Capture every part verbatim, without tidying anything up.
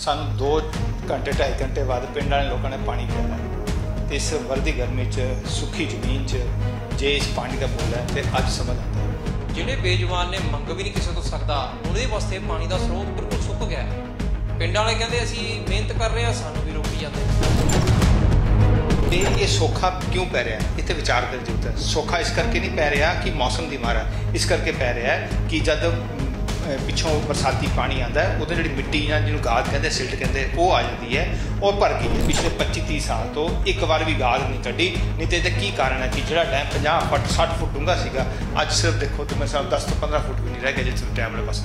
ਸਾਨੂੰ दो घंटे ढाई घंटे बाद पिंड वाले लोगों ने पानी पिया तो इस वर्दी गर्मी च सुखी जमीन च जे इस पानी का मुल है तो अज समझ आता है। जिहड़े बेजुबान ने मंग भी नहीं किसी तो सकता उहदे वास्ते पानी का स्रोत बिल्कुल सुक गया है। पिंड वाले कहते असीं मेहनत कर रहे हैं सानू भी रोकी जाते हैं। ये सौखा क्यों पै रहा है इत्थे विचार करने की जरूरत है। सौखा इस करके नहीं पै रहा कि मौसम की मार है, इस करके पै रहा है कि जब पिछों बरसाती पानी आता है उधर जी मिट्टी या जिन्होंने गाद कहते सिल्ट कहते वो आ जाती है और भर गई है। पिछले पच्ची तीस साल तो एक बार भी गाद नहीं कढ़ी, नहीं तो ये की कारण है कि जो डैम पचास फुट सठ फुट डूंगा सीगा अज सिर्फ देखो तो मेरे साथ दस तो पंद्रह फुट भी नहीं रह गया जिस डैम वाले पास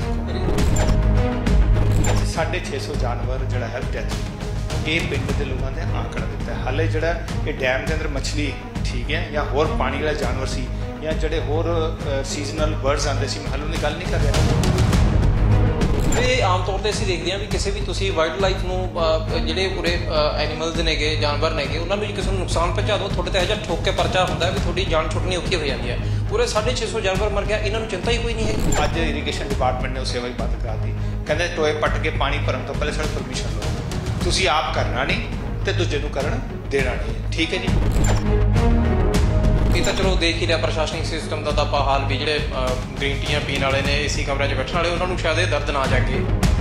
देखो। साढ़े छे सौ जानवर जोड़ा है डैथ ये पिंड के लोगों ने आंकड़ा दिता है। हाले जो ये डैम के अंदर मछली ठीक है या होर पानी वाले जानवर सी या जोड़े होर सीजनल बर्ड्स आते सी हालों की गल नहीं कर रहे। ये आम तौर पर असीं देखते हैं भी किसी भी तुसीं वाइल्ड लाइफ नूं जिहड़े पूरे एनीमल्स नेगे जानवर नेगे उन्होंने भी किसी को नुकसान पहुँचा दो थोड़े तो यह ठोक के परचा होंदा है भी थोड़ी जान छुटनी औखी हो जाती है। पूरे साढ़े छे सौ जानवर मर गया, इन्होंने चिंता ही कोई नहीं है। अज इरीगेशन डिपार्टमेंट ने उस सेवा बंद करा दी, कहते टोए पट के पानी भरन तो पहले साडी परमिशन लो, तुसीं आप करना नहीं तो दूजे नूं करन देना नहीं, ठीक है जी। ये तो चलो देख ही रहा प्रशासनिक सिस्टम का तो आप हाल भी जोड़े ग्रीन टीयां पीने वाले ने एसी कमरे च बैठने वाले उन्होंने शायद ये दर्द ना जागे।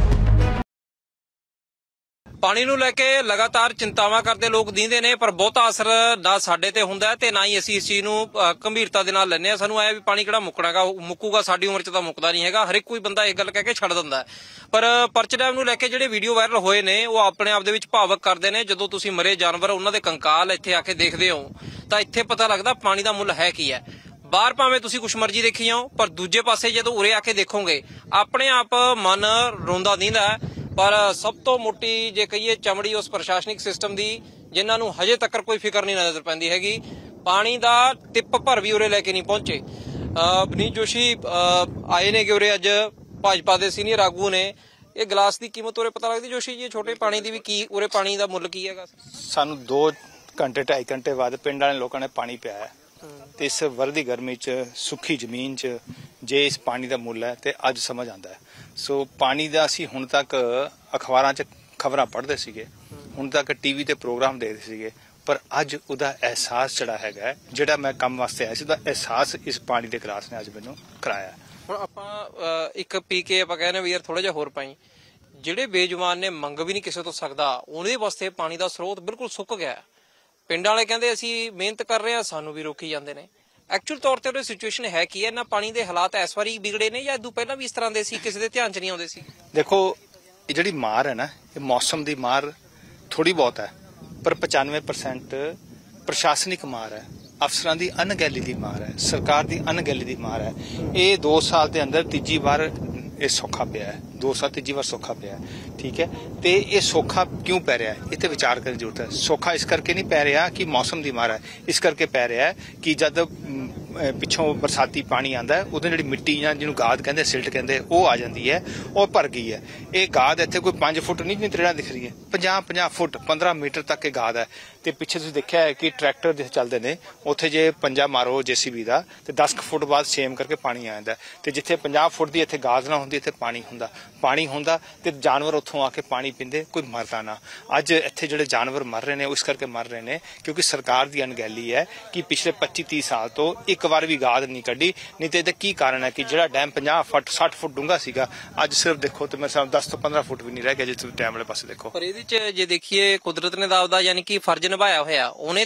पानी नूं लैके लगातार चिंतावां करते लोग दींदे ने पर बहुता असर ना साडे ते हुंदा है ते ना ही असीं इस चीज़ नूं गंभीरता दे नाल लैंदे आ। सानूं आया भी पानी किहड़ा मुक्कणागा मुक्कूगा साडी उम्र च तां मुक्कदा नहीं हैगा, हर एक कोई बंदा एक गल कह के छड्ड दिंदा है। पर परच डैम नूं लैके जिहड़े वीडियो वायरल होए ने वो अपने आप दे विच भावक करदे ने। जदों तुसीं मरे जानवर उन्हां दे कंकाल इत्थे आके देखदे हो तां इत्थे पता लगदा पानी दा मुੱਲ है की है। बाहर भावें तुसीं कुछ मर्जी देखी जाओ पर दूजे पासे जदों उरे आके देखोगे अपने आप मन रोंदा दींदा है। पर सब तो मोटी जे कहिए चमड़ी उस प्रशासनिक सिस्टम की जिन्हां नूं हजे तक कोई फिक्र नहीं नजर पैंदी हैगी। पानी का टिप भर भी उरे लैके नहीं पहुंचे। अवनीश जोशी आए ने कि उरे अज भाजपा के सीनियर आगू ने ये गिलास की कीमत उरे पता लगती जोशी जी छोटे पानी की भी की उरे पानी का मुੱਲ की है? सानू दो घंटे ढाई घंटे बाद पिंड वाले लोगों ने पानी पिया है तो इस वर्दी गर्मी च सुखी जमीन च जे इस पानी का मुੱਲ है तो अज समझ आता है। सो पानी का असी हुण तक अखबारां च खबरां पढ़ते सीगे, हुण तक टीवी ते प्रोग्राम देखते सीगे पर अज उहदा एहसास जिहड़ा हैगा जिहड़ा मैं काम वास्ते आया सी उहदा एहसास इस पानी के गिलास ने अज मैनूं कराया। हुण आपां एक पी के आपां कहने भी यार थोड़ा जिहा होर पाई जिहड़े बेजुबान ने मंग भी नहीं किसी तो सकदा उहदे वास्ते पानी का स्रोत बिल्कुल सुक गया। पिंड वाले कहते असीं मेहनत कर रहे हैं सानू भी रोकी जाते हैं। एक्चुअल तौर पर वो सिचुएशन है की है ना पानी के हालात इस बारी बिगड़े ने या इदों पहला भी इस तरह के किसी के ध्यान च नहीं आउंदे सी? देखो ये जिहड़ी मार है ना ये मौसम की मार थोड़ी बहुत है पर पचानवे परसेंट प्रशासनिक मार है, अफसरां दी अनगैली दी मार है, सरकार दी अनगैली दी मार है। ये दो साल के अंदर तीजी बार ये सौखा पिया है, दो साल तीजी बार सौखा पिया है, ठीक है। तो ये सौखा क्यों पै रहा है इत्थे विचार करने की जरूरत है। सौखा इस करके नहीं पै रहा कि मौसम की मार है, इस करके पै रहा है कि जब पिछों बरसाती पानी आता है उधर जी मिट्टी या जिन्होंने गाद कहते सिल्ट कहते वो आ जाती है और भर गई है। ये गाद इत्थे कोई पांच फुट नहीं त्रेड़ा दिख रही है, पंजाह पंजाह फुट पंद्रह मीटर तक ये गाद है। तो पिछे तुसीं देखिया है कि ट्रैक्टर जिथे चलते हैं उत्थे जे पंजा मारो जे सी बी का तो दस फुट बाद सेम करके पानी आ जाता है। तो जिथे पंजाह फुट की इत्थे गाद ना होंदी इत्थे पानी हुंदा पानी हुंदा तो जानवर उत्थों आके पानी पींदे कोई मरदा ना। अज इत्थे जिहड़े जानवर मर रहे हैं उस करके मर रहे हैं क्योंकि सरकार की अनगैली है कि पिछले पच्ची तीस साल तो एक बार भी गाद नहीं कढ़ी, नहीं तो ये की कारण है कि जो डैम पचास फुट सठ फुट डूंगा सीगा अज सिर्फ देखो तो मेरे साथ दस तो पंद्रह फुट भी नहीं रह गया जिस डैम वाले पास देखो। पर इहदे च जे देखिए कुदरत ने आपदा यानी कि फर्ज निभाया होया उन्हें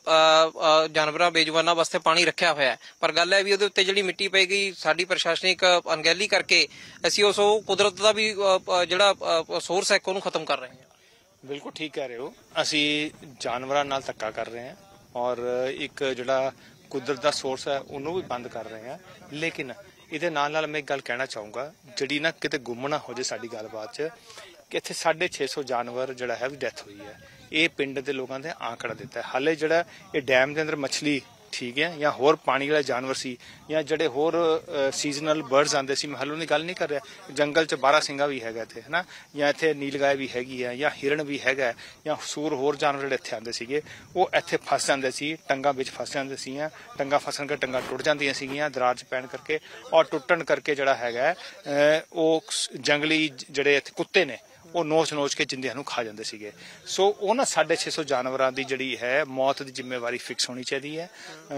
तां जानवरां बेजुबानां वास्ते पानी रखिया होया है पर गल है भी उहदे उत्ते जिहड़ी मिट्टी पै गई साडी प्रशासनिक अनगैली करके असीं उस कुदरत दा भी जिहड़ा सोर्स है उहनूं खत्म कर रहे हैं। बिल्कुल ठीक कह रहे हो, असी जानवरां नाल धक्का कर रहे हैं और एक जिहड़ा कुदरत का सोर्स है उन्होंने भी बंद कर रहे हैं। लेकिन ये नाल नाल मैं एक गल कहना चाहूँगा जिहड़ी ना किते गुम ना हो जाए साडी गलबात च कि इत्थे साढ़े छे सौ जानवर जिहड़ा है डैथ हुई है। ये पिंड के लोगों ने आंकड़ा दिता है। हाले जिहड़ा ये डैम के अंदर मछली ठीक है या होर पानी वाले जानवर सी या जिहड़े होर सीजनल बर्ड्स आते सी, मैं हालों की गल नहीं कर रहा, जंगल च बारह सिंगा भी हैगा इत्थे है ना, या इत्थे नीलगाय भी हैगी है या हिरण भी हैगा या सूर होर जानवर जिहड़े इत्थे आंदे सीगे वो इत्थे फस जांदे सी, टंगां विच फस जांदे सी, टंगां फसन के टंगां टुट जांदियां सीगियां दरार च पैण करके और टुटण करके जिहड़ा हैगा वो जंगली जिहड़े इत्थे कुत्ते ने ਉਹ ਨੋਚ ਨੋਚ ਕੇ ਜਿੰਦਿਆਂ ਨੂੰ ਖਾ ਜਾਂਦੇ ਸੀਗੇ। ਸੋ ਉਹਨਾਂ ਸਾਢੇ ਛੇ ਸੌ ਜਾਨਵਰਾਂ ਦੀ ਜਿਹੜੀ ਹੈ ਮੌਤ ਦੀ ਜ਼ਿੰਮੇਵਾਰੀ ਫਿਕਸ ਹੋਣੀ ਚਾਹੀਦੀ ਹੈ।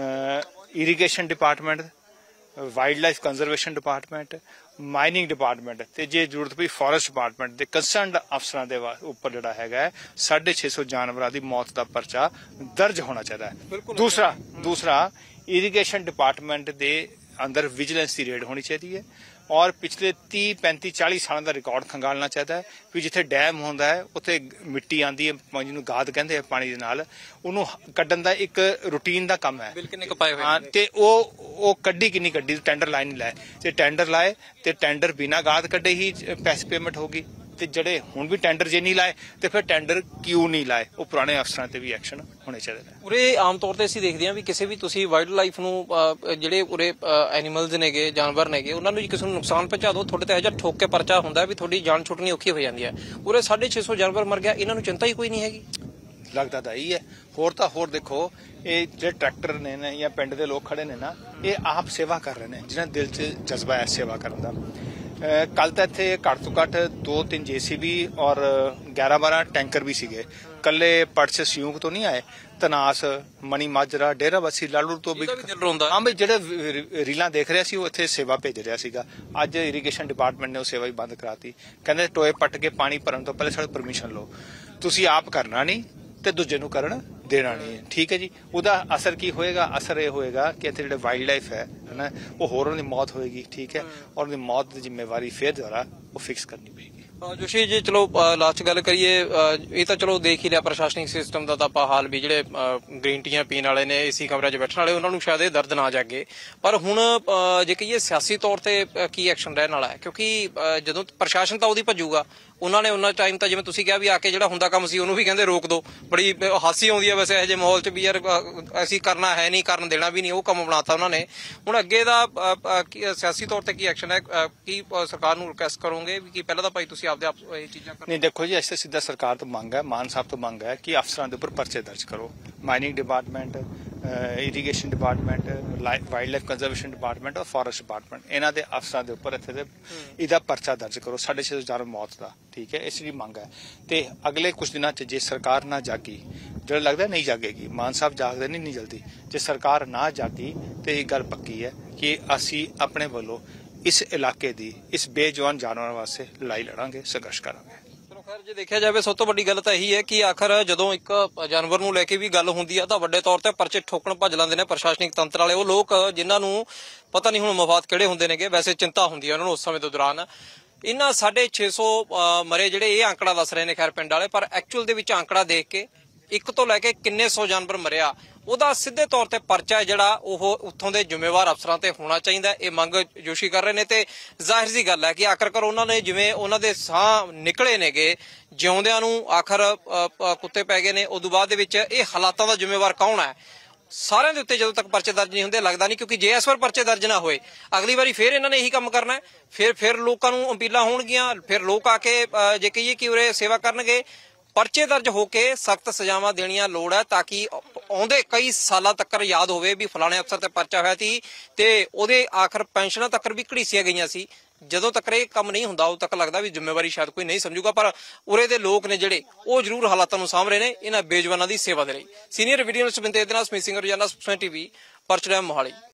Irrigation department, wildlife conservation department, mining department ਤੇ ਜੇ ਜ਼ਰੂਰਤ ਪਈ ਫੋਰੈਸਟ ਡਿਪਾਰਟਮੈਂਟ ਦੇ ਕੰਸਰਨਡ ਅਫਸਰਾਂ ਦੇ ਉੱਪਰ ਜਿਹੜਾ ਹੈਗਾ ਸਾਢੇ ਛੇ ਸੌ ਜਾਨਵਰਾਂ ਦੀ ਮੌਤ ਦਾ ਪਰਚਾ ਦਰਜ ਹੋਣਾ ਚਾਹੀਦਾ ਹੈ। ਦੂਸਰਾ ਦੂਸਰਾ ਇਰੀਗੇਸ਼ਨ ਡਿਪਾਰਟਮੈਂਟ ਦੇ ਅੰਦਰ ਵਿਜੀਲੈਂਸ ਦੀ ਰੇਡ ਹੋਣੀ ਚਾਹੀਦੀ ਹੈ ਔਰ ਪਿਛਲੇ ਤੀਹ ਪੈਂਤੀ ਚਾਲੀ ਸਾਲਾਂ ਦਾ ਰਿਕਾਰਡ ਖੰਗਾਲਣਾ ਚਾਹੀਦਾ ਹੈ ਵੀ ਜਿੱਥੇ ਡੈਮ ਹੁੰਦਾ ਹੈ ਉੱਥੇ ਮਿੱਟੀ ਆਉਂਦੀ ਹੈ, ਜਿਹਨੂੰ ਗਾਦ ਕਹਿੰਦੇ ਆ ਪਾਣੀ ਦੇ ਨਾਲ, ਉਹਨੂੰ ਕੱਢਣ ਦਾ ਇੱਕ ਰੂਟੀਨ ਦਾ ਕੰਮ ਹੈ। ਹਾਂ, ਤੇ ਉਹ ਉਹ ਕੱਢੀ ਕਿੰਨੀ ਕੱਢੀ, ਟੈਂਡਰ ਲਾਏ ਨਹੀਂ ਲਾਏ, ਤੇ ਟੈਂਡਰ ਲਾਏ ਤੇ ਟੈਂਡਰ ਬਿਨਾਂ ਗਾਦ ਕੱਢੇ ਹੀ ਪੈਸੇ ਪੇਮੈਂਟ ਹੋਗੀ। ਤੇ ਜਿਹੜੇ ਹੁਣ ਵੀ ਟੈਂਡਰ ਜੇ ਨਹੀਂ ਲਾਏ ਤੇ ਫਿਰ ਟੈਂਡਰ ਕਿਉਂ ਨਹੀਂ ਲਾਏ, ਉਹ ਪੁਰਾਣੇ ਅਫਸਰਾਂ ਤੇ ਵੀ ਐਕਸ਼ਨ ਹੋਣੇ ਚਾਹੀਦੇ ਨੇ। ਉਰੇ ਆਮ ਤੌਰ ਤੇ ਅਸੀਂ ਦੇਖਦੇ ਹਾਂ ਵੀ ਕਿਸੇ ਵੀ ਤੁਸੀਂ ਵਾਈਲਡ ਲਾਈਫ ਨੂੰ ਜਿਹੜੇ ਉਰੇ ਐਨੀਮਲਸ ਨੇਗੇ, ਜਾਨਵਰ ਨੇਗੇ, ਉਹਨਾਂ ਨੂੰ ਕਿਸੇ ਨੂੰ ਨੁਕਸਾਨ ਪਹੁੰਚਾ ਦੋ, ਤੁਹਾਡੇ ਤੇ ਇਹੋ ਜਿਹਾ ਠੋਕ ਕੇ ਪਰਚਾ ਹੁੰਦਾ ਵੀ ਤੁਹਾਡੀ ਜਾਨ ਛੁੱਟਣੀ ਔਖੀ ਹੋ ਜਾਂਦੀ ਹੈ। ਉਰੇ ਸਾਢੇ ਛੇ ਸੌ ਜਾਨਵਰ ਮਰ ਗਿਆ, ਇਹਨਾਂ ਨੂੰ ਚਿੰਤਾ ਹੀ ਕੋਈ ਨਹੀਂ ਹੈਗੀ। ਲੱਗਦਾ ਤਾਂ ਇਹੀ ਹੈ। ਹੋਰ ਤਾਂ ਹੋਰ ਦੇਖੋ, ਇਹ ਜਿਹੜੇ ਟਰੈਕਟਰ ਨੇ ਨਾ ਜਾਂ ਪਿੰਡ ਦੇ ਲੋਕ ਖੜੇ ਨੇ ਨਾ, ਇਹ ਆਪ ਸੇਵਾ ਕਰ ਰਹੇ ਨੇ, ਜਿਹਨਾਂ ਦਿਲ 'ਚ ਜਜ਼ਬਾ ਹੈ ਸੇਵਾ ਕਰਨ ਦਾ। ਕੱਲ ਤਾਂ ਇੱਥੇ ਘੱਟ ਤੋਂ ਘੱਟ ਦੋ ਤਿੰਨ ਜੇਸੀਬੀ ਔਰ ਗਿਆਰਾਂ ਬਾਰਾਂ ਟੈਂਕਰ ਵੀ ਸੀਗੇ। ਕੱਲੇ ਪਰਚ ਸਿਊਂਕ ਤੋਂ ਨਹੀਂ ਆਏ, ਤਨਾਸ, ਮਣੀ ਮਾਜਰਾ, ਡੇਰਾਬੱਸੀ, ਲਾਲੂ ਤੋਂ ਵੀ ਹਾਂ ਬਈ ਜਿਹੜੇ ਰੀਲਾਂ ਦੇਖ ਰਿਹਾ ਸੀ ਉਹ ਇੱਥੇ ਸੇਵਾ ਭੇਜ ਰਿਹਾ ਸੀਗਾ। ਅੱਜ ਇਰੀਗੇਸ਼ਨ ਡਿਪਾਰਟਮੈਂਟ ਨੇ ਉਹ ਸੇਵਾ ਹੀ ਬੰਦ ਕਰਾਤੀ। ਕਹਿੰਦੇ ਟੋਏ ਪੱਟ ਕੇ ਪਾਣੀ ਭਰਨ ਤੋਂ ਪਹਿਲੇ ਸਾਡੇ ਪਰਮਿਸ਼ਨ ਲਓ, ਤੁਸੀਂ ਆਪ ਕਰਨਾ ਨਹੀਂ ਤੇ ਦੂਜੇ ਨੂੰ ਕਰਨ ਦੇਣਾ ਨਹੀਂ। ਠੀਕ ਹੈ ਜੀ, ਉਹਦਾ ਅਸਰ ਕੀ ਹੋਏਗਾ? ਅਸਰ ਇਹ ਹੋਏਗਾ ਕਿ ਇੱਥੇ ਜਿਹੜੇ ਵਾਈਲਡ ਲਾਈਫ ਹੈ ਨਾ, ਉਹ ਹੋਰਾਂ ਦੀ ਮੌਤ ਹੋਏਗੀ। ਠੀਕ ਹੈ, ਔਰ ਉਹਦੀ ਮੌਤ ਦੀ ਜ਼ਿੰਮੇਵਾਰੀ ਫਿਰ ਦੁਆਰਾ ਉਹ ਫਿਕਸ ਕਰਨੀ ਪਏਗੀ। ਜੋਸ਼ੀ ਜੀ, ਚਲੋ ਲਾਸਟ ਗੱਲ ਕਰੀਏ, ਇਹ ਤਾਂ ਚਲੋ ਦੇਖ ਹੀ ਲਿਆ ਪ੍ਰਸ਼ਾਸਨਿਕ ਸਿਸਟਮ ਦਾ ਤਾਂ ਆਪਾਂ ਹਾਲ ਵੀ, ਜਿਹੜੇ ਗ੍ਰੀਨ ਟੀਆਂ ਪੀਣ ਵਾਲੇ ਨੇ, ਏਸੀ ਕਮਰਿਆਂ 'ਚ ਬੈਠਣ ਵਾਲੇ, ਉਹਨਾਂ ਨੂੰ ਸ਼ਾਇਦ ਇਹ ਦਰਦ ਨਾ ਜਾਗੇ। ਪਰ ਹੁਣ ਜੇ ਕਹੀਏ ਸਿਆਸੀ ਤੌਰ ਤੇ ਕੀ ਐਕਸ਼ਨ ਰਹਿਣ ਵਾਲਾ ਹੈ? ਕਿਉਂਕਿ ਜਦੋਂ ਪ੍ਰਸ਼ਾਸਨ ਤਾਂ ਉਹਦੀ ਭੱਜੂਗਾ, ਉਹਨਾਂ ਨੇ ਉਹਨਾਂ ਟਾਈਮ ਤਾਂ ਜਿਵੇਂ ਤੁਸੀਂ ਕਿਹਾ ਵੀ ਆ ਕੇ ਜਿਹੜਾ ਹੁੰਦਾ ਕੰਮ ਸੀ ਉਹਨੂੰ ਵੀ ਕਹਿੰਦੇ ਰੋਕ ਦੋ। ਬੜੀ ਹਾਸੀ ਆਉਂਦੀ ਹੈ ਵੈਸੇ ਇਹੋ ਜਿਹੇ ਮਾਹੌਲ 'ਚ ਵੀ, ਯਾਰ ਅਸੀਂ ਕਰਨਾ ਹੈ ਨਹੀਂ, ਕਰਨ ਦੇਣਾ ਵੀ ਨਹੀਂ, ਉਹ ਕੰਮ ਬਣਾਤਾ ਉਹਨਾਂ ਨੇ। ਹੁਣ ਅੱਗੇ ਦਾ ਸਿਆਸੀ ਤੌਰ ਤੇ ਕੀ ਐਕਸ਼ਨ ਹੈ? ਕੀ ਸਰਕਾਰ ਨੂੰ ਰਿਕੁਐਸਟ ਕਰੋਗੇ ਵੀ ਕਿ ਪਹਿਲਾਂ ਤਾਂ ਭਾਈ ਤੁਸੀਂ ਆਪਦੇ ਆਪ ਇਹ ਚੀਜ਼ਾਂ ਕਰੋ? ਨਹੀਂ ਦੇਖੋ ਜੀ, ਐਸੇ ਸਿੱਧਾ ਸਰਕਾਰ ਤੋਂ ਮੰਗ ਹੈ, ਮਾਨ ਸਾਹਿਬ ਤੋਂ ਮੰਗ ਹੈ ਕਿ ਅਫਸਰਾਂ ਦੇ ਉੱਪਰ ਪਰਚੇ ਦਰਜ ਕਰੋ। Mining department, irrigation department, wildlife conservation department ਔਰ ਫੋਰੈਸਟ ਡਿਪਾਰਟਮੈਂਟ, ਇਹਨਾਂ ਦੇ ਅਫਸਰਾਂ ਦੇ ਉੱਪਰ ਇੱਥੇ ਦੇ ਇਹਦਾ ਪਰਚਾ ਦਰਜ ਕਰੋ, ਸਾਢੇ ਛੇ ਸੌ ਜਾਨਵਰ ਮੌਤ ਦਾ। ਠੀਕ ਹੈ, ਇਸ ਦੀ ਮੰਗ ਹੈ। ਤੇ ਅਗਲੇ ਕੁਝ ਦਿਨਾਂ 'ਚ ਜੇ ਸਰਕਾਰ ਨਾ ਜਾਗੀ, ਜਿਹੜਾ ਲੱਗਦਾ ਨਹੀਂ ਜਾਗੇਗੀ, ਮਾਨ ਸਾਹਿਬ ਜਾਗਦੇ ਨਹੀਂ ਨਹੀਂ ਜਲਦੀ, ਜੇ ਸਰਕਾਰ ਨਾ ਜਾਗੀ ਤੇ ਇਹ ਗੱਲ ਪੱਕੀ ਹੈ ਕਿ ਅਸੀਂ ਆਪਣੇ ਵੱਲੋਂ ਇਸ ਇਲਾਕੇ ਦੀ, ਇਸ ਬੇਜਵਾਨ ਜਾਨਵਰਾਂ ਵਾਸਤੇ ਲੜਾਈ ਲੜਾਂਗੇ, ਸੰਘਰਸ਼ ਕਰਾਂਗੇ। ਖੈਰ ਜੇ ਦੇਖਿਆ ਜਾਵੇ ਸਭ ਤੋਂ ਵੱਡੀ ਗੱਲ ਤਾਂ ਇਹੀ ਹੈ ਕਿ ਆਖਰ ਜਦੋਂ ਇੱਕ ਜਾਨਵਰ ਨੂੰ ਲੈ ਕੇ ਵੀ ਗੱਲ ਹੁੰਦੀ ਆ ਤਾਂ ਵੱਡੇ ਤੌਰ ਤੇ ਪਰਚੇ ਠੋਕਣ ਭੱਜ ਲੈਂਦੇ ਨੇ ਪ੍ਰਸ਼ਾਸਨਿਕ ਤੰਤਰ ਵਾਲੇ, ਉਹ ਲੋਕ ਜਿਨ੍ਹਾਂ ਨੂੰ ਪਤਾ ਨਹੀਂ ਹੁਣ ਮਫਾਦ ਕਿਹੜੇ ਹੁੰਦੇ ਨੇਗੇ, ਵੈਸੇ ਚਿੰਤਾ ਹੁੰਦੀ ਹੈ ਉਹਨਾਂ ਨੂੰ ਉਸ ਸਮੇਂ ਦੇ ਦੌਰਾਨ। ਇਹਨਾਂ ਸਾਢੇ ਛੇ ਸੌ ਮਰੇ ਜਿਹੜੇ ਇਹ ਆંકੜਾ ਦੱਸ ਰਹੇ ਨੇ ਖੈਰ ਪਿੰਡ ਵਾਲੇ, ਪਰ ਐਕਚੁਅਲ ਦੇ ਵਿੱਚ ਆંકੜਾ ਦੇਖ ਕੇ ਇੱਕ ਤੋਂ ਲੈ ਕੇ ਕਿੰਨੇ ਸੌ ਜਾਨਵਰ ਮਰਿਆ, ਉਹਦਾ ਸਿੱਧੇ ਤੌਰ ਤੇ ਪਰਚਾ ਹੈ ਜਿਹੜਾ ਉਹ ਉੱਥੋਂ ਦੇ ਜ਼ਿੰਮੇਵਾਰ ਅਫਸਰਾਂ ਤੇ ਹੋਣਾ ਚਾਹੀਦਾ। ਇਹ ਮੰਗ ਜੋਸ਼ੀ ਕਰ ਰਹੇ ਨੇ ਤੇ ਜ਼ਾਹਿਰ ਜੀ ਗੱਲ ਹੈ ਕਿ ਆਖਰਕਾਰ ਉਹਨਾਂ ਨੇ ਜਿਵੇਂ ਉਹਨਾਂ ਦੇ ਸਾਹ ਨਿਕਲੇ ਨੇਗੇ, ਜਿਉਂਦਿਆਂ ਨੂੰ ਆਖਰ ਕੁੱਤੇ ਪੈ ਗਏ ਨੇ, ਉਦੋਂ ਬਾਅਦ ਦੇ ਵਿੱਚ ਇਹ ਹਾਲਾਤਾਂ ਦਾ ਜ਼ਿੰਮੇਵਾਰ ਕੌਣ ਹੈ? ਸਾਰਿਆਂ ਦੇ ਉੱਤੇ ਜਦੋਂ ਤੱਕ ਪਰਚੇ ਦਰਜ ਨਹੀਂ ਹੁੰਦੇ ਲੱਗਦਾ ਨਹੀਂ, ਕਿਉਂਕਿ ਜੇ ਇਸ ਵਾਰ ਪਰਚੇ ਦਰਜ ਨਾ ਹੋਏ ਅਗਲੀ ਵਾਰੀ ਫਿਰ ਇਹਨਾਂ ਨੇ ਇਹੀ ਕੰਮ ਕਰਨਾ, ਫਿਰ ਫਿਰ ਲੋਕਾਂ ਨੂੰ ਅਪੀਲਾਂ ਹੋਣਗੀਆਂ, ਫਿਰ ਲੋਕ ਆ ਕੇ ਜੇ ਕਹੀਏ ਕਿ ਉਰੇ ਸੇਵਾ ਕਰਨਗੇ। ਪਰਚੇ ਦਰਜ ਹੋ ਕੇ ਸਖਤ ਸਜ਼ਾਵਾਂ ਦੇਣੀਆਂ ਲੋੜ ਹੈ ਤਾਂ ਕਿ ਆਉਂਦੇ ਕਈ ਸਾਲਾਂ ਤੱਕ ਯਾਦ ਹੋਵੇ ਵੀ ਫਲਾਣੇ ਅਫਸਰ ਤੇ ਪਰਚਾ ਹੋਇਆ ਸੀ ਤੇ ਉਹਦੇ ਆਖਰ ਪੈਨਸ਼ਨਾਂ ਤੱਕ ਵੀ ਘੜੀਸੀਆਂ ਗਈਆਂ ਸੀ। ਜਦੋਂ ਤੱਕ ਇਹ ਕੰਮ ਨਹੀਂ ਹੁੰਦਾ ਉਦੋਂ ਤੱਕ ਲੱਗਦਾ ਵੀ ਜ਼ਿੰਮੇਵਾਰੀ ਸ਼ਾਇਦ ਕੋਈ ਨਹੀਂ ਸਮਝੂਗਾ, ਪਰ ਉਰੇ ਦੇ ਲੋਕ ਨੇ ਜਿਹੜੇ ਉਹ ਜ਼ਰੂਰ ਹਾਲਾਤਾਂ ਨੂੰ ਸਾਂਭ ਰਹੇ ਨੇ ਇਹਨਾਂ ਬੇਜਵਾਨਾਂ ਦੀ ਸੇਵਾ ਦੇ ਲਈ। ਸੀਨੀਅਰ ਵੀਡੀਓ ਜਰਨਲਿਸਟ ਬਿੰਦੇ ਦੇ ਨਾਲ ਸਮੀਤ ਸਿੰਘ ਰੋਜ਼ਾਨਾ ਸਪੋਕਸਮੈਨ ਟੀਵੀ, ਪਰਚੜੈਮ ਮੋਹਾਲੀ।